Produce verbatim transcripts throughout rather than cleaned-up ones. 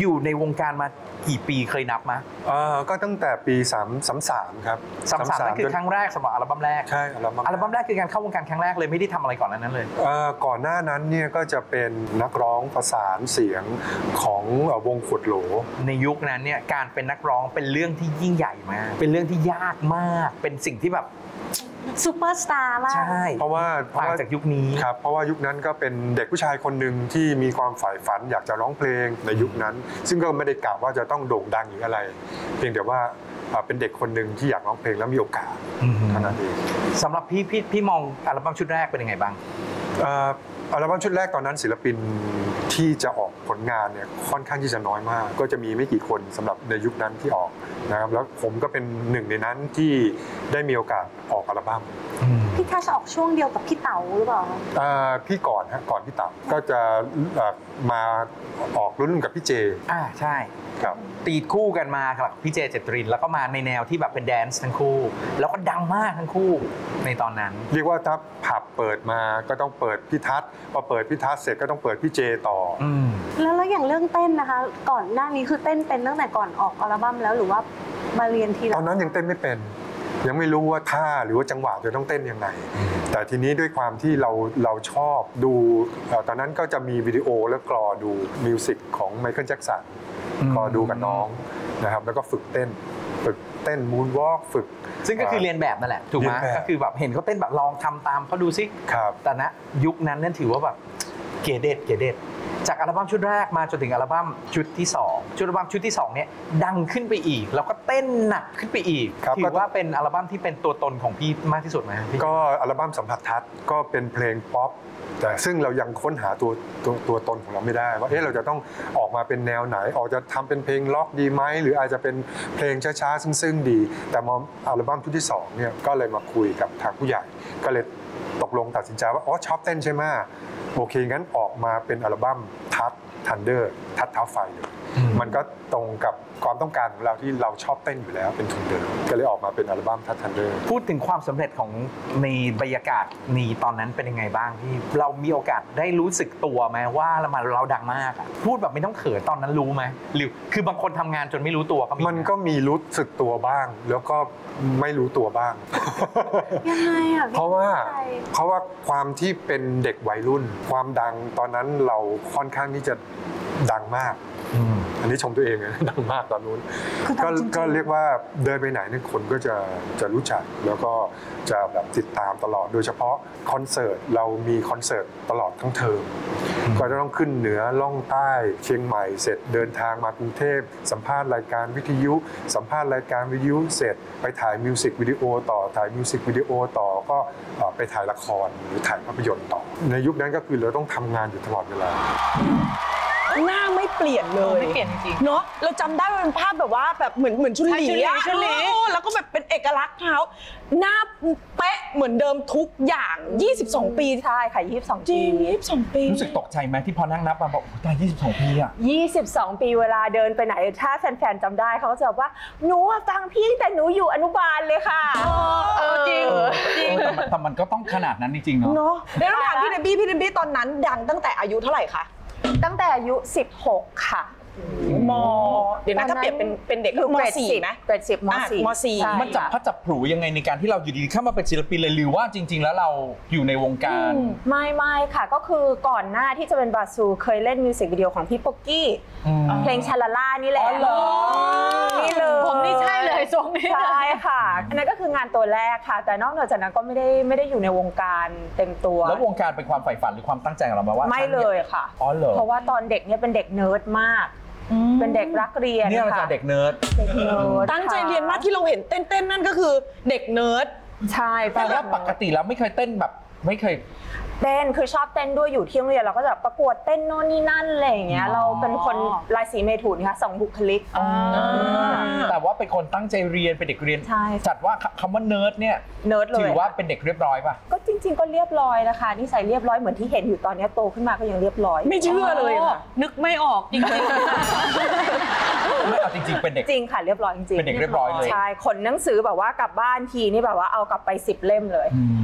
อยู่ในวงการมากี่ปีเคยนับมาเออก็ตั้งแต่ปีสามสามสามครับสามสามนั่นคือครั้งแรกสำหรับอัลบั้มแรกใช่อัลบั้มอัลบั้มแรกคือการเข้าวงการครั้งแรกเลยไม่ได้ทำอะไรก่อนนั้นเลยเออก่อนหน้านั้นเนี่ยก็จะเป็นนักร้องประสานเสียงของวงขวดโหลในยุคนั้นเนี่ยการเป็นนักร้องเป็นเรื่องที่ยิ่งใหญ่มากเป็นเรื่องที่ยากมากเป็นสิ่งที่แบบซูเปอร์สตาร์มากใช่เพราะว่าต่างจากยุคนี้ครับเพราะว่ายุคนั้นก็เป็นเด็กผู้ชายคนหนึ่งที่มีความใฝ่ฝันอยากจะร้องเพลงในยุคนั้นซึ่งก็ไม่ได้กล่าวว่าจะต้องโด่งดังหรืออะไรเพียงแต่ว่าเป็นเด็กคนหนึ่งที่อยากร้องเพลงแล้วมีโอกาสเท่านั้นเองสำหรับพี่พี่พี่มองอัลบั้มชุดแรกเป็นยังไงบ้างอัลบั้มชุดแรกตอนนั้นศิลปินที่จะออกผลงานเนี่ยค่อนข้างที่จะน้อยมากก็จะมีไม่กี่คนสำหรับในยุคนั้นที่ออกนะครับแล้วผมก็เป็นหนึ่งในนั้นที่ได้มีโอกาสออกอัลบั้มพี่ทัชออกช่วงเดียวกับพี่เต๋าหรือเปล่าพี่ก่อนฮะก่อนพี่เต๋าก็จะมาออกรุ่นกับพี่เจอ่าใช่ครับตีคู่กันมากับพี่เจเจตรินแล้วก็มาในแนวที่แบบเป็นแดนซ์ทั้งคู่แล้วก็ดังมากทั้งคู่ในตอนนั้นเรียกว่าถ้าผับเปิดมาก็ต้องเปิดพี่ทัศน์พอเปิดพี่ทัศน์เสร็จก็ต้องเปิดพี่เจต่อแล้วแล้วอย่างเรื่องเต้นนะคะก่อนหน้านี้คือเต้นเป็นตั้งแต่ก่อนออกอัลบั้มแล้วหรือว่ามาเรียนทีหลังตอนนั้นยังเต้นไม่เป็นยังไม่รู้ว่าท่าหรือว่าจังหวะจะต้องเต้นยังไงแต่ทีนี้ด้วยความที่เราเราชอบดูตอนนั้นก็จะมีวิดีโอแล้วกรอดูมิวสิกของไมเคิลแจ็คสันกรอดูกับน้องนะครับแล้วก็ฝึกเต้นฝึกเต้นมูนวอล์กฝึกซึ่งก็คือเรียนแบบนั่นแหละถูกไหมก็คือแบบเห็นเขาเต้นแบบลองทำตามเขาดูซิแต่ณยุคนั้นนั่นถือว่าแบบเก๋เด็ดเก๋เด็ดจากอัลบั้มชุดแรกมาจนถึงอัลบั้มชุดที่สองชุดอัลบั้มชุดที่สองเนี่ยดังขึ้นไปอีกแล้วก็เต้นหนักขึ้นไปอีกถือว่าเป็นอัลบั้มที่เป็นตัวตนของพี่มากที่สุดไหมก็อัลบั้มสัมผัสทัศน์ก็เป็นเพลงป๊อปแต่ซึ่งเรายังค้นหาตัวตัวตัวตนของเราไม่ได้ว่าเอ๊ะเราจะต้องออกมาเป็นแนวไหนออกจะทำเป็นเพลงล็อกดีไหมหรืออาจจะเป็นเพลงช้าๆซึ้งๆดีแต่มออัลบั้มชุดที่สองเนี่ยก็เลยมาคุยกับทางผู้ใหญ่ก็เลยตกลงตัดสินใจว่าอ๋อชอบเต้นใช่ไหมโอเคงั้นออกมาเป็นอัลบั้มทัชทันเดอร์ทัชเท้าไฟเลยมันก็ตรงกับความต้องการของเราที่เราชอบเต้นอยู่แล้วเป็นทุนเดิมก็เลยออกมาเป็นอัลบั้มทัชทันเดอร์พูดถึงความสำเร็จของในบรรยากาศนี้ตอนนั้นเป็นยังไงบ้างที่เรามีโอกาสได้รู้สึกตัวไหมว่าเรามาเราดังมากพูดแบบไม่ต้องเขินตอนนั้นรู้ไหมหรือคือบางคนทำงานจนไม่รู้ตัวก็มีมันก็มีรู้สึกตัวบ้างแล้วก็ไม่รู้ตัวบ้างยังไงอ่ะเพราะว่าเพราะว่าความที่เป็นเด็กวัยรุ่นความดังตอนนั้นเราค่อนข้างที่จะดังมากอันนี้ชมตัวเองนะดังมากตอนนู้นก็ก็เรียกว่าเดินไปไหนเนี่ยคนก็จะจะรู้จักแล้วก็จะแบบติดตามตลอดโดยเฉพาะคอนเสิร์ตเรามีคอนเสิร์ตตลอดทั้งเทอมก็จะต้องขึ้นเหนือล่องใต้เชียงใหม่เสร็จเดินทางมากรุงเทพสัมภาษณ์รายการวิทยุสัมภาษณ์รายการวิทยุเสร็จไปถ่ายมิวสิกวิดีโอต่อถ่ายมิวสิกวิดีโอต่อก็ไปถ่ายละครหรือถ่ายภาพยนตร์ต่อในยุคนั้นก็คือเราต้องทำงานอยู่ตลอดเวลาหน้าไม่เปลี่ยนเลยไม่เปลี่ยนจริงเนาะเราจำได้ว่าเป็นภาพแบบว่าแบบเหมือนเหมือนชุนหลีอะชุนหลีแล้วก็แบบเป็นเอกลักษณ์เขาหน้าเป๊ะเหมือนเดิมทุกอย่างยี่สิบสองปีใช่ค่ะยี่สิบสองปียี่สิบสองปีรู้สึกตกใจไหมที่พอนั่งนับมาบอกตายยี่สิบสองปีอะยี่สิบสองปีเวลาเดินไปไหนถ้าแฟนๆจำได้เขาจะบอกว่าหนูฟังพี่แต่หนูอยู่อนุบาลเลยค่ะเออจริงจริงแต่มันก็ต้องขนาดนั้นจริงๆเนาะเนาะแล้วถามพี่เดบี้พี่เดบี้ตอนนั้นดังตั้งแต่อายุเท่าไหร่คะตั้งแต่อายุสิบหกค่ะม.เดี๋ยวนะถ้าเปรียบเป็นเป็นเด็กม.สี่ไหมเกรดสิบม.สี่ม.สี่มันจับพัดจับผูยังไงในการที่เราอยู่ดีเข้ามาเป็นศิลปินเลยหรือว่าจริงๆแล้วเราอยู่ในวงการไม่ไม่ค่ะก็คือก่อนหน้าที่จะเป็นบาซูเคยเล่นมิวสิกวิดีโอของพี่ป๊อกกี้เพลงชาลาล่านี่แหละนี่เลยผมนี่ใช่เลยทรงนี้ใช่ค่ะอันนั้นก็คืองานตัวแรกค่ะแต่นอกจากนั้นก็ไม่ได้ไม่ได้อยู่ในวงการเต็มตัวแล้ววงการเป็นความใฝ่ฝันหรือความตั้งใจของเราไหมว่าไม่เลยค่ะเพราะว่าตอนเด็กเนี่ยเป็นเด็กเนิร์ดมากเป็นเด็กรักเรียนเนี่ยค่ะเด็กเนิร์ดตั้งใจเรียนมากที่เราเห็นเต้นๆนั่นก็คือเด็กเนิร์ดใช่แต่ว่าปกติแล้วไม่เคยเต้นแบบไม่เคยเต้นคือชอบเต้นด้วยอยู่ที่โรงเรียนเราก็จะประกวดเต้นโน่นนี่นั่นอะไรอย่างเงี้ยเราเป็นคนราศีเมถุนค่ะสองบุคลิกแต่ว่าเป็นคนตั้งใจเรียนเป็นเด็กเรียนจัดว่าคำว่าเนิร์ดเนี่ยเนิร์ดเลยถือว่าเป็นเด็กเรียบร้อยป่ะก็จริงๆก็เรียบร้อยนะคะนิสัยเรียบร้อยเหมือนที่เห็นอยู่ตอนนี้โตขึ้นมาก็ยังเรียบร้อยไม่เชื่อเลยค่ะนึกไม่ออกจริงๆไม่เอาจริงๆเป็นเด็กจริงค่ะเรียบร้อยจริงๆเป็นเด็กเรียบร้อยเลยใช่ขนหนังสือแบบว่ากลับบ้านทีนี่แบบว่าเอากลับไปสิบเล่มเลย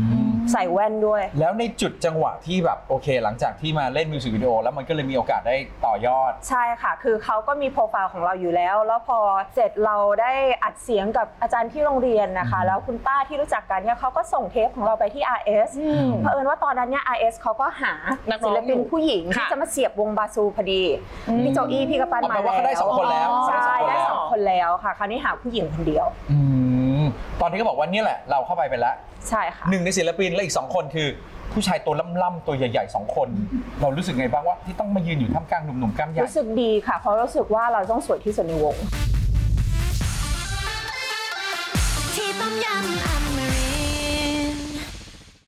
ใส่แว่นด้วยแล้วในจุดจังหวะที่แบบโอเคหลังจากที่มาเล่นมิวสิกวิดีโอแล้วมันก็เลยมีโอกาสได้ต่อยอดใช่ค่ะคือเขาก็มีโปรไฟล์ของเราอยู่แล้วแล้วพอเสร็จเราได้อัดเสียงกับอาจารย์ที่โรงเรียนนะคะแล้วคุณป้าที่รู้จักกันเนี่ยเขาก็ส่งเทปของเราไปที่ อาร์ เอส เผอิญว่าตอนนั้นเนี่ย อาร์ เอส เขาก็หาศิลปินผู้หญิงที่จะมาเสียบวงบาซูพอดีพี่โจอี้พี่กระปั้นมาแล้วได้สองคนแล้วใช่ได้สองคนแล้วค่ะคราวนี้หาผู้หญิงคนเดียวตอนที่เขาบอกว่านี่แหละเราเข้าไปไปแล้วใช่ค่ะหนึ่งในศิลปินและอีกสองคนคือผู้ชายตัวล่ำๆตัวใหญ่ๆสองคนเรารู้สึกไงบ้างว่าที่ต้องมายืนอยู่ท่ามกลางหนุ่มๆกล้ามใหญ่รู้สึกดีค่ะเพราะรู้สึกว่าเราต้องสวยที่สุดในวงที่ต้มยำ